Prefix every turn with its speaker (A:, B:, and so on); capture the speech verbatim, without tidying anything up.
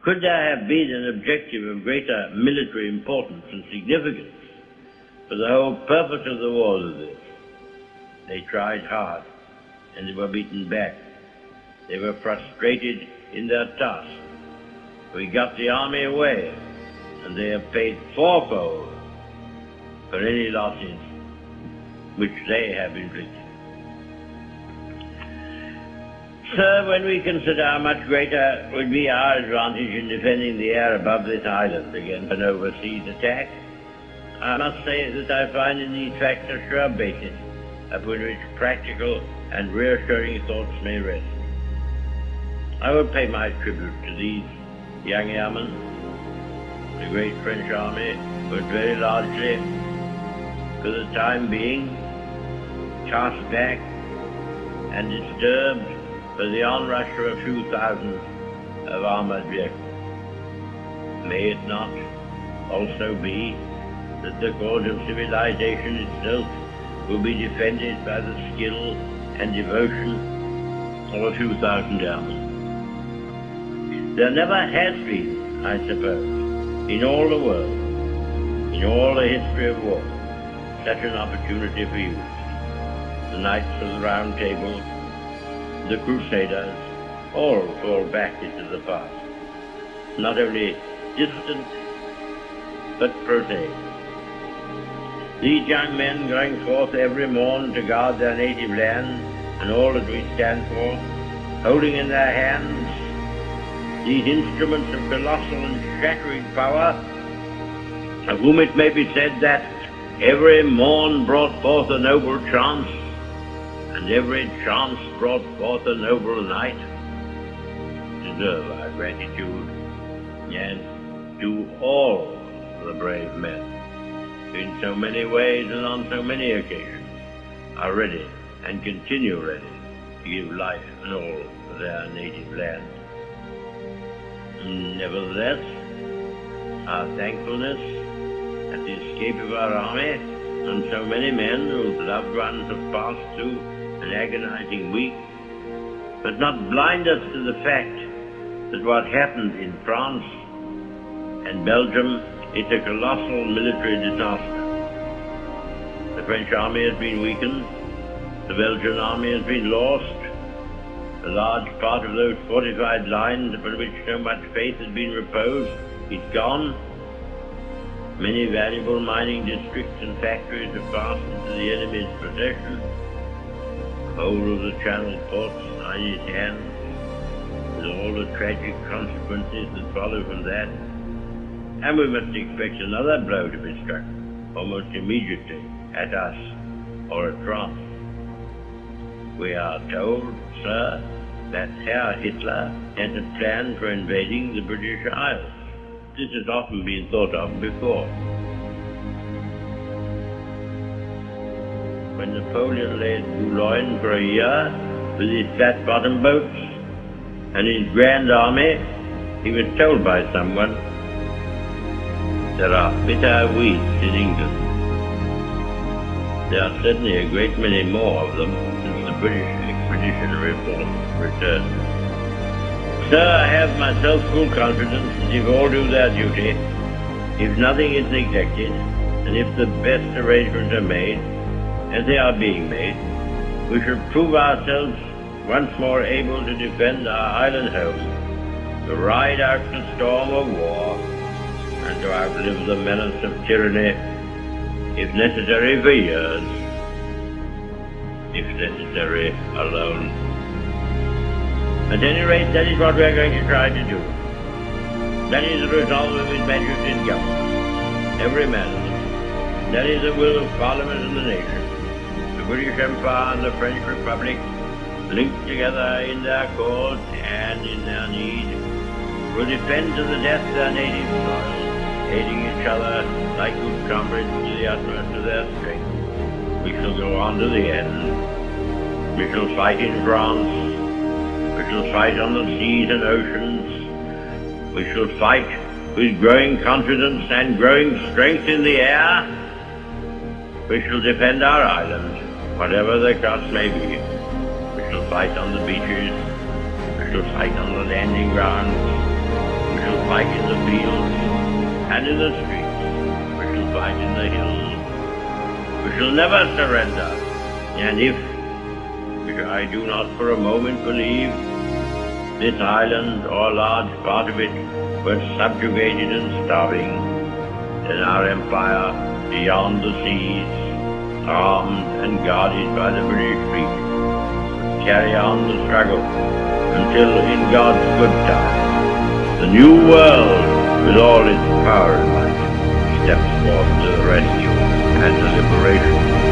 A: Could there have been an objective of greater military importance and significance? For the whole purpose of the war was this. They tried hard, and they were beaten back. They were frustrated in their task. We got the army away, and they have paid fourfold for any losses which they have inflicted. Sir, when we consider how much greater would be our advantage in defending the air above this island against an overseas attack, I must say that I find in these facts a sure basis upon which practical and reassuring thoughts may rest. I will pay my tribute to these young airmen. The great French army was very largely, for the time being, cast back and disturbed by the onrush of a few thousand of armored vehicles. May it not also be that the cause of civilization itself will be defended by the skill and devotion of a few thousand airmen? There never has been, I suppose, in all the world, in all the history of war, such an opportunity for use. The Knights of the Round Table, the Crusaders, all fall back into the past, not only distant, but prosaic. These young men going forth every morn to guard their native land and all that we stand for, holding in their hands these instruments of colossal and shattering power, of whom it may be said that every morn brought forth a noble chance, and every chance brought forth a noble night, deserve our gratitude, and to all the brave men, who in so many ways and on so many occasions are ready and continue ready to give life and all for their native land. Nevertheless, our thankfulness at the escape of our army and so many men whose loved ones have passed through an agonizing week must not blind us to the fact that what happened in France and Belgium is a colossal military disaster. The French army has been weakened, the Belgian army has been lost, a large part of those fortified lines upon which so much faith had been reposed is gone. Many valuable mining districts and factories have passed into the enemy's possession. The whole of the Channel ports are in his hands, with all the tragic consequences that follow from that. And we must expect another blow to be struck, almost immediately, at us or at France. We are told, sir, that Herr Hitler has a plan for invading the British Isles. This has often been thought of before. When Napoleon lay at Boulogne for a year with his flat-bottom boats and his grand army, he was told by someone, "There are bitter weeds in England." There are certainly a great many more of them since the British expeditionary force returned. Sir, I have myself full confidence that if all do their duty, if nothing is neglected, and if the best arrangements are made, as they are being made, we shall prove ourselves once more able to defend our island home, to ride out the storm of war, and to outlive the menace of tyranny, if necessary for years, if necessary alone. At any rate, that is what we are going to try to do. That is the resolve of His Majesty's government, every man of it. That is the will of Parliament and the nation. The British Empire and the French Republic, linked together in their cause and in their need, will defend to the death their native soil, aiding each other like good comrades to the utmost of their strength. We shall go on to the end. We shall fight in France. We shall fight on the seas and oceans. We shall fight with growing confidence and growing strength in the air. We shall defend our island, whatever the cost may be. We shall fight on the beaches. We shall fight on the landing grounds. We shall fight in the fields and in the streets. We shall fight in the hills. We shall never surrender. And if, which I do not for a moment believe, this island or a large part of it were subjugated and starving, then our empire beyond the seas, armed and guarded by the British fleet, would carry on the struggle until in God's good time, the new world with all its power and might steps forth to the rescue and the liberation